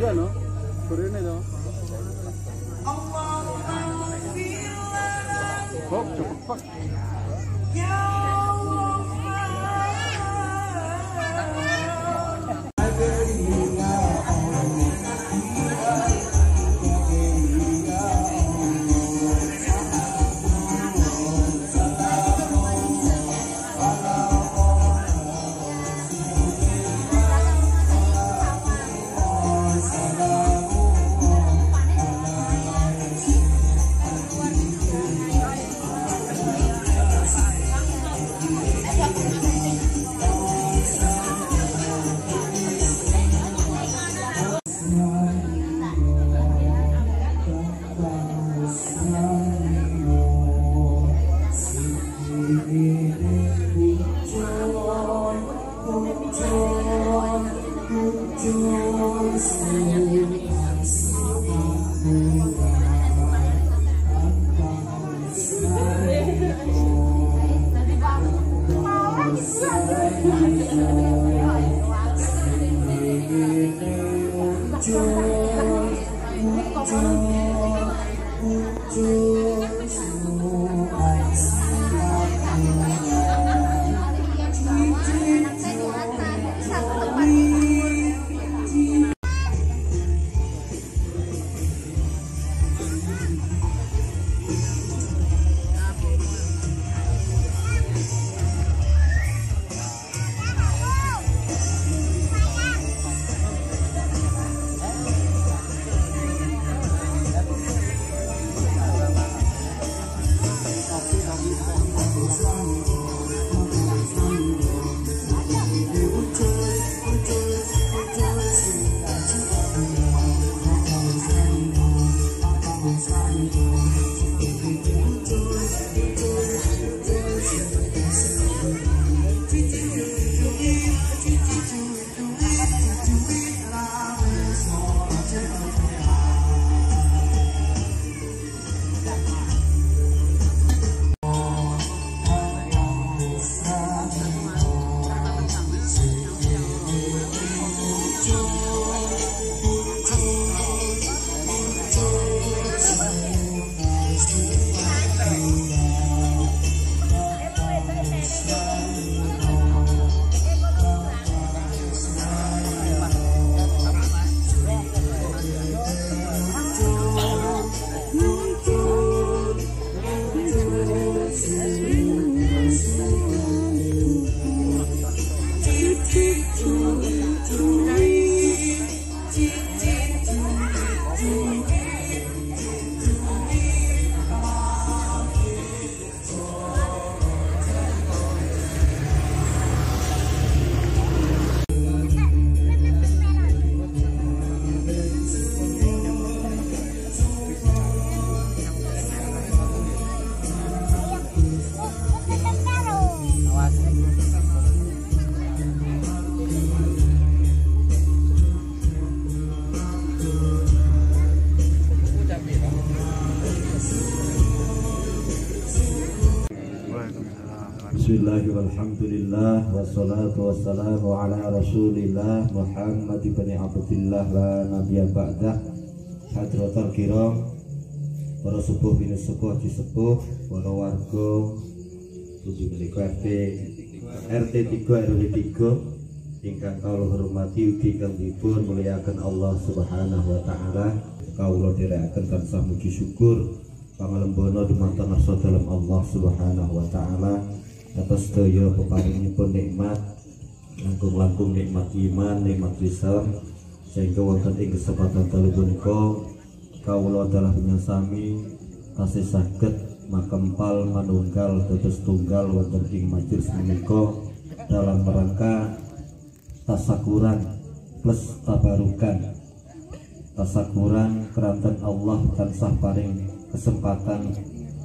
no? Korean itu. Kok cepet pak? Bismillahirrahmanirrahim. Wassalatu wassalamu ala rasulillah Muhammad ibn Abdillah wa nabiyya ba'dah. Hadratul kiram, para sepuh bini sepuh disepuh, para warga tujuh menika RT 3 RW 3 ingkang kawula hormati ugi kang dipun muliaken Allah Subhanahu wa taala. Kawula dherekaken tansah muji syukur pangalembono dumateng ngarsa dalem Allah Subhanahu wa taala atas daya peparingipun nikmat langkung-langkung nikmat iman, nikmat Islam, sehingga wonten ing kesempatan dalu punika kawula adalah menyasami tasih saged makempal manunggal dados tunggal wonten ing majelis menika dalam rangka tasakuran plus tabarukan. Tasakuran keranten Allah tansah paring kesempatan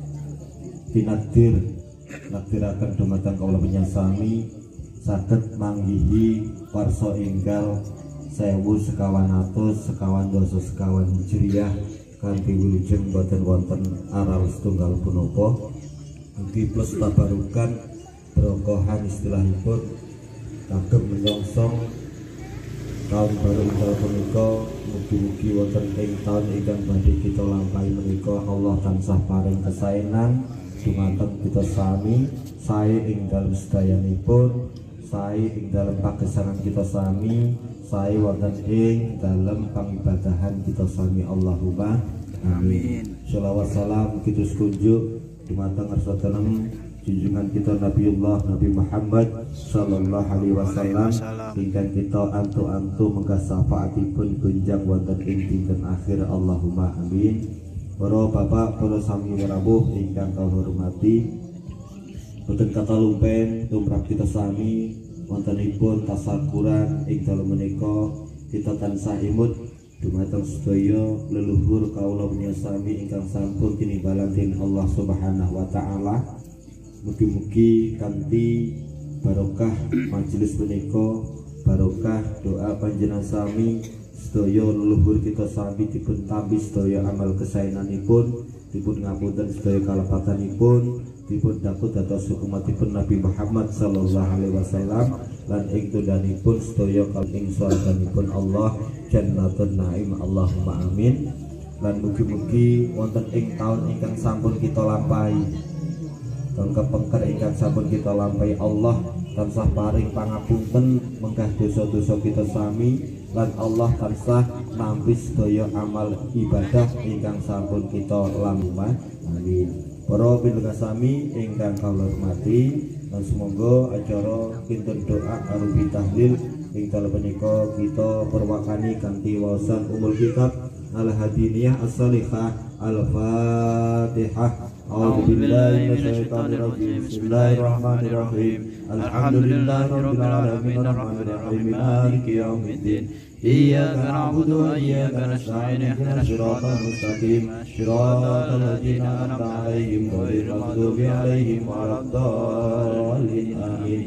tinakdir nakdiraken dumateng kawula menyasami saged manggihi warsa enggal 1100 sekawan dasa sekawan Hijriah kanthi wilujeng boten wonten aral setunggal punapa. Ugi plus tabarukan brokohan istilahipun kagem menyongsong Tahun baru ingkang punika mugi-mugi wonten ing taun ingkang badhe kita lampahi menika Allah tansah paring kesaenan dumateng kita sami, sae ing dalem sedayanipun, sae ing dalem pagesangan kita sami, sae wonten ing dalem pangibadahan kita sami. Allahumma amin. Shalawat salam kita sekunjuk dumateng arsatenem junjungan kita Nabiullah Nabi Muhammad sallallahu alaihi wasallam ingkang kita antu-antu menggah syafaatipun gunjang wonten ing dinten akhir. Allahumma amin. Para bapak, para sami rawuh ingkang kawula hormati, boten kata lumpen tumrap kita sami wontenipun tasakuran ing dalem menika kita tansah imut dumateng sedaya leluhur kawula sami ingkang sampun tinimbalan dening Allah Subhanahu wa taala. Mugi-mugi kanthi barokah majelis menika, barokah doa panjenengan sami, sedaya leluhur kita sami dipun tampi sedaya amal kesaenanipun, dipun ngapunten sedaya kalepatanipun, dipun dakut dados umatipun Nabi Muhammad sallallahu alaihi wasallam, lan ing tundhanipun sedaya ing swarganipun Allah Jannatul Naim. Allahumma amin. Lan mugi-mugi wonten ing taun ingkang sampun kita lampahi, pengker ingkang sampun kita lampahi, Allah tansah paring pangapunten menggah dosa-dosa kita sami, lan Allah tansah nampi sedaya amal ibadah ingkang sampun kita lampahi. Amin. Para pinten sami ingkang kawula hormati, lan semoga acara kinten doa arupi tahlil ing dalem menika kita perwakani kanthi waosan umul kitab Al-Hadiniyah As-Salihah Al-Fatihah. A'udzu billahi minasyaitonir rajim. Bismillahirrahmanirrahim. Alhamdulillahirabbil alamin arrahmanir rahim maliki yaumiddin. Iyyaka na'budu wa iyyaka nasta'in. Ihdinas siratal mustaqim. Siratal ladzina an'amta 'alaihim ghairil maghdubi 'alaihim waladdallin. Amin.